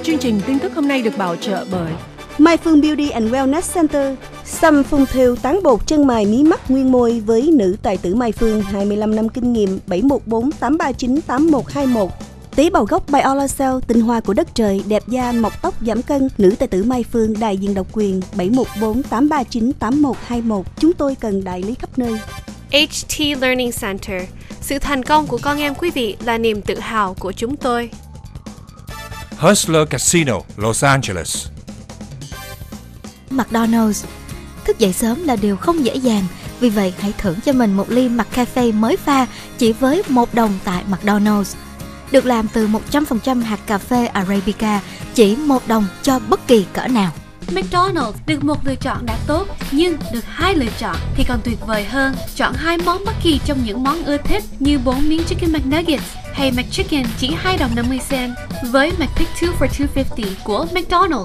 Chương trình tin tức hôm nay được bảo trợ bởi Mai Phương Beauty and Wellness Center, xăm phun thêu tán bột chân mày mí mắt nguyên môi với nữ tài tử Mai Phương 25 năm kinh nghiệm 714 839 8121. Tế bào gốc Biolacell, tinh hoa của đất trời, đẹp da, mọc tóc, giảm cân. Nữ tài tử Mai Phương, đại diện độc quyền 714 839 8121. Chúng tôi cần đại lý khắp nơi. HT Learning Center. Sự thành công của con em quý vị là niềm tự hào của chúng tôi. Hustler Casino, Los Angeles. McDonald's. Thức dậy sớm là điều không dễ dàng, vì vậy hãy thưởng cho mình một ly McCafe mới pha chỉ với $1 tại McDonald's. Được làm từ 100% hạt cà phê Arabica, chỉ $1 cho bất kỳ cỡ nào. McDonald's được một lựa chọn đã tốt, nhưng được 2 lựa chọn thì còn tuyệt vời hơn. Chọn 2 món bất kỳ trong những món ưa thích như 4 miếng Chicken McNuggets hay McChicken chỉ $2.50 với McPick 2 for $2.50 của McDonald's.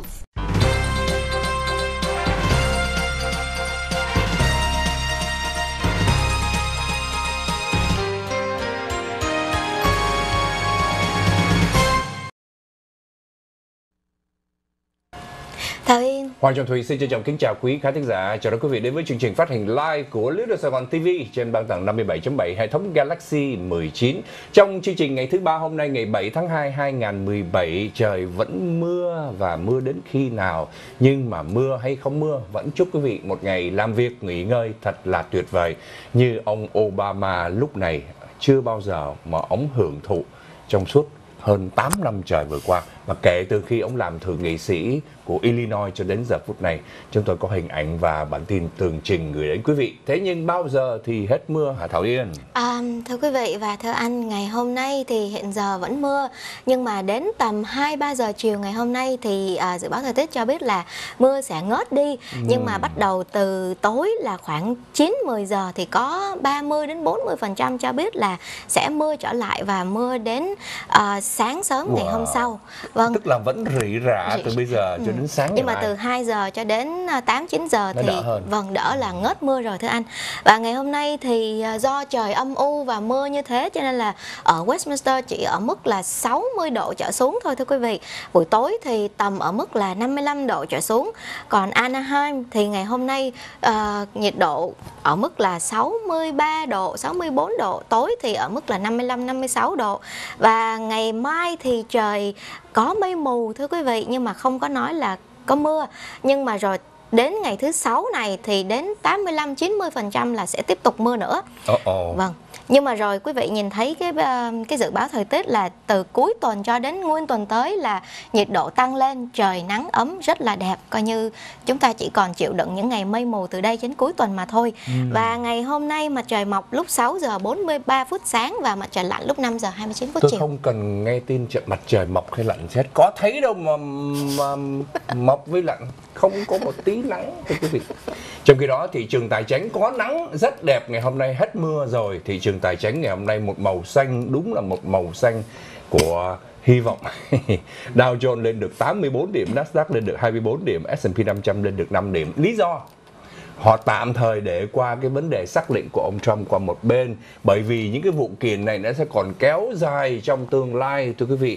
Hoàng Trọng Thủy xin trân trọng kính chào quý khán thính giả, chào đón quý vị đến với chương trình phát hình live của Little Sài Gòn TV trên băng tần 57.7 hệ thống Galaxy 19. Trong chương trình ngày thứ ba hôm nay ngày 7 tháng 2 2017, trời vẫn mưa và mưa đến khi nào, nhưng mà mưa hay không mưa vẫn chúc quý vị một ngày làm việc nghỉ ngơi thật là tuyệt vời. Như ông Obama lúc này chưa bao giờ mà ông hưởng thụ trong suốt hơn 8 năm trời vừa qua, và kể từ khi ông làm thượng nghị sĩ của Illinois cho đến giờ phút này, chúng tôi có hình ảnh và bản tin tường trình gửi đến quý vị. Thế nhưng bao giờ thì hết mưa hả Thảo Yên? Thưa quý vị và thưa anh, ngày hôm nay thì hiện giờ vẫn mưa, nhưng mà đến tầm 2-3 giờ chiều ngày hôm nay thì dự báo thời tiết cho biết là mưa sẽ ngớt đi. Nhưng mà bắt đầu từ tối là khoảng 9-10 giờ thì có 30-40% cho biết là sẽ mưa trở lại, và mưa đến sáng sớm ngày hôm sau. Vâng. Tức là vẫn rỉ rả từ bây giờ cho đến sáng. Nhưng mà từ 2 giờ cho đến 8-9 giờ thì đỡ là ngớt mưa rồi thưa anh. Và ngày hôm nay thì do trời âm u và mưa như thế cho nên là ở Westminster chỉ ở mức là 60 độ trở xuống thôi thưa quý vị. Buổi tối thì tầm ở mức là 55 độ trở xuống. Còn Anaheim thì ngày hôm nay nhiệt độ ở mức là 63 độ, 64 độ, tối thì ở mức là 55-56 độ. Và ngày mai thì trời có mây mù thưa quý vị, nhưng mà không có nói là có mưa. Nhưng mà rồi đến ngày thứ 6 này thì đến 85-90% là sẽ tiếp tục mưa nữa. Vâng. Nhưng mà rồi quý vị nhìn thấy cái dự báo thời tiết là từ cuối tuần cho đến nguyên tuần tới là nhiệt độ tăng lên, trời nắng ấm rất là đẹp. Coi như chúng ta chỉ còn chịu đựng những ngày mây mù từ đây đến cuối tuần mà thôi. Và ngày hôm nay mặt trời mọc lúc 6 giờ 43 phút sáng và mặt trời lặn lúc 5 giờ 29 phút chiều. Tôi không cần nghe tin mặt trời mọc hay lặn chết, có thấy đâu mà mọc với lặn, không có một tí nắng thưa quý vị. Trong khi đó thị trường tài chính có nắng rất đẹp, ngày hôm nay hết mưa rồi. Thị trường tài chính ngày hôm nay một màu xanh, đúng là một màu xanh của hy vọng. Dow Jones lên được 84 điểm, Nasdaq lên được 24 điểm, S&P 500 lên được 5 điểm. Lý do? Họ tạm thời để qua cái vấn đề xác lệnh của ông Trump qua một bên, bởi vì những cái vụ kiện này nó sẽ còn kéo dài trong tương lai thưa quý vị.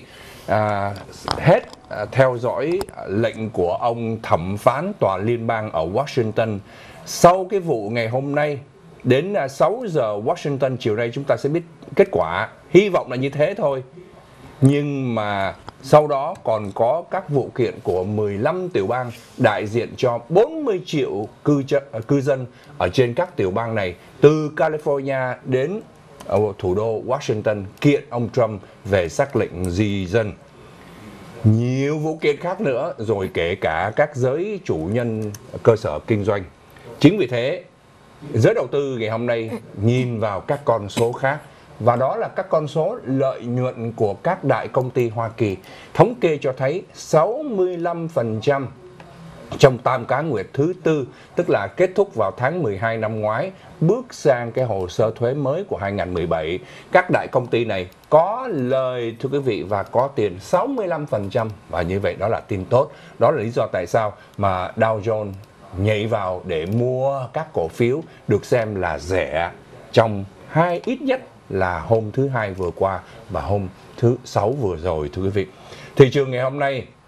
Theo dõi lệnh của ông thẩm phán tòa liên bang ở Washington. Sau cái vụ ngày hôm nay đến 6 giờ Washington chiều nay chúng ta sẽ biết kết quả, hy vọng là như thế thôi. Nhưng mà sau đó còn có các vụ kiện của 15 tiểu bang đại diện cho 40 triệu cư dân ở trên các tiểu bang này, từ California đến thủ đô Washington, kiện ông Trump về sắc lệnh di dân. Nhiều vụ kiện khác nữa, rồi kể cả các giới chủ nhân cơ sở kinh doanh. Chính vì thế, giới đầu tư ngày hôm nay nhìn vào các con số khác, và đó là các con số lợi nhuận của các đại công ty Hoa Kỳ. Thống kê cho thấy 65% trong tam cá nguyệt thứ tư, tức là kết thúc vào tháng 12 năm ngoái, bước sang cái hồ sơ thuế mới của 2017. Các đại công ty này có lời thưa quý vị và có tiền 65%, và như vậy đó là tin tốt. Đó là lý do tại sao mà Dow Jones nhảy vào để mua các cổ phiếu được xem là rẻ trong ít nhất là hôm thứ Hai vừa qua và hôm thứ Sáu vừa rồi thưa quý vị. Thị trường ngày hôm nay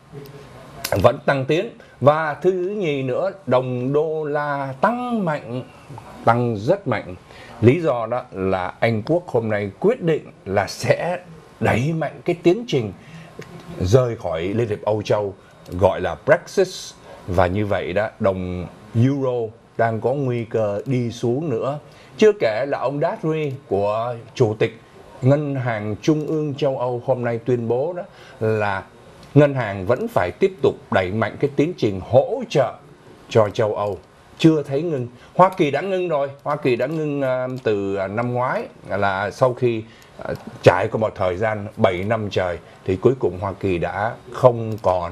vẫn tăng tiến. Và thứ nhì nữa, đồng đô la tăng mạnh, tăng rất mạnh. Lý do đó là Anh Quốc hôm nay quyết định là sẽ đẩy mạnh cái tiến trình rời khỏi Liên hiệp Âu Châu, gọi là Brexit. Và như vậy đó, đồng euro đang có nguy cơ đi xuống nữa. Chưa kể là ông Draghi của Chủ tịch Ngân hàng Trung ương châu Âu hôm nay tuyên bố đó là ngân hàng vẫn phải tiếp tục đẩy mạnh cái tiến trình hỗ trợ cho châu Âu. Chưa thấy ngưng. Hoa Kỳ đã ngưng rồi. Hoa Kỳ đã ngưng từ năm ngoái, là sau khi trải qua một thời gian 7 năm trời thì cuối cùng Hoa Kỳ đã không còn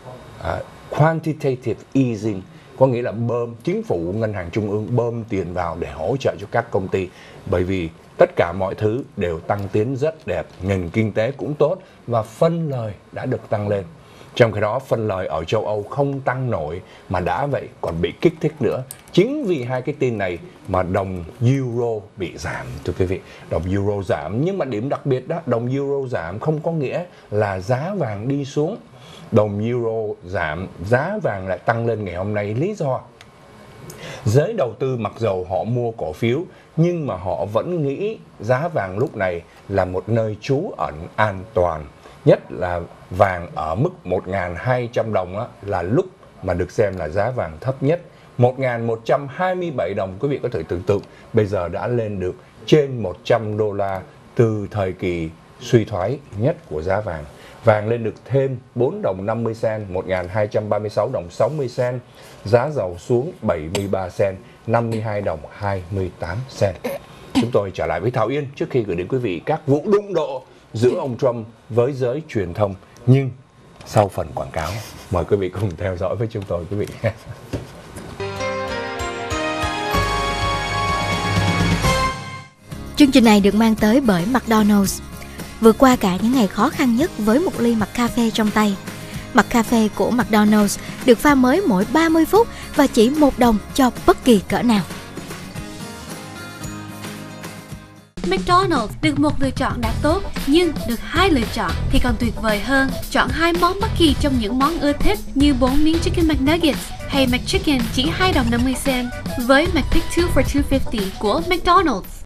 quantitative easing, có nghĩa là chính phủ ngân hàng trung ương bơm tiền vào để hỗ trợ cho các công ty, bởi vì tất cả mọi thứ đều tăng tiến rất đẹp, nền kinh tế cũng tốt và phân lời đã được tăng lên. Trong khi đó phân lời ở châu Âu không tăng nổi, mà đã vậy còn bị kích thích nữa. Chính vì hai cái tin này mà đồng euro bị giảm, thưa quý vị. Đồng euro giảm, nhưng mà điểm đặc biệt đó, đồng euro giảm không có nghĩa là giá vàng đi xuống. Đồng euro giảm, giá vàng lại tăng lên ngày hôm nay. Lý do? Giới đầu tư mặc dầu họ mua cổ phiếu, nhưng mà họ vẫn nghĩ giá vàng lúc này là một nơi trú ẩn an toàn. Nhất là vàng ở mức 1.200 đồng á, là lúc mà được xem là giá vàng thấp nhất. 1.127 đồng, quý vị có thể tưởng tượng, bây giờ đã lên được trên 100 đô la từ thời kỳ suy thoái nhất của giá vàng. Vàng lên được thêm 4 đồng 50 cent, 1.236 đồng 60 cent. Giá dầu xuống 73 cent, 52 đồng 28 cent. Chúng tôi trở lại với Thảo Yên trước khi gửi đến quý vị các vụ đụng độ giữa ông Trump với giới truyền thông. Nhưng sau phần quảng cáo, mời quý vị cùng theo dõi với chúng tôi, quý vị. Chương trình này được mang tới bởi McDonald's. Vượt qua cả những ngày khó khăn nhất với một ly McCafe trong tay. McCafe của McDonald's được pha mới mỗi 30 phút và chỉ $1 cho bất kỳ cỡ nào. McDonald's được một lựa chọn đã tốt, nhưng được 2 lựa chọn thì còn tuyệt vời hơn. Chọn 2 món bất kỳ trong những món ưa thích như 4 miếng Chicken McNuggets hay McChicken chỉ $2.50 với McPick 2 for $2.50 của McDonald's.